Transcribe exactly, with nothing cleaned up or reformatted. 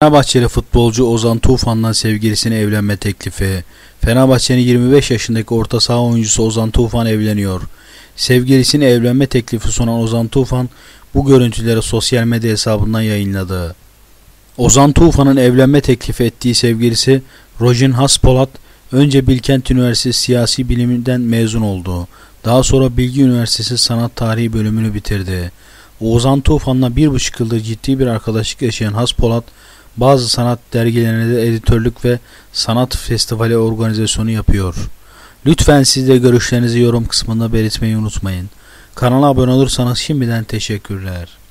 Fenerbahçeli futbolcu Ozan Tufan'dan sevgilisine evlenme teklifi. Fenerbahçe'nin yirmi beş yaşındaki orta saha oyuncusu Ozan Tufan evleniyor. Sevgilisine evlenme teklifi sunan Ozan Tufan bu görüntüleri sosyal medya hesabından yayınladı. Ozan Tufan'ın evlenme teklifi ettiği sevgilisi Rojin Haspolat önce Bilkent Üniversitesi Siyasi Bilim'den mezun oldu. Daha sonra Bilgi Üniversitesi Sanat Tarihi bölümünü bitirdi. Ozan Tufan'la bir buçuk yıldır ciddi bir arkadaşlık yaşayan Haspolat, bazı sanat dergilerine de editörlük ve sanat festivali organizasyonu yapıyor. Lütfen siz de görüşlerinizi yorum kısmında belirtmeyi unutmayın. Kanala abone olursanız şimdiden teşekkürler.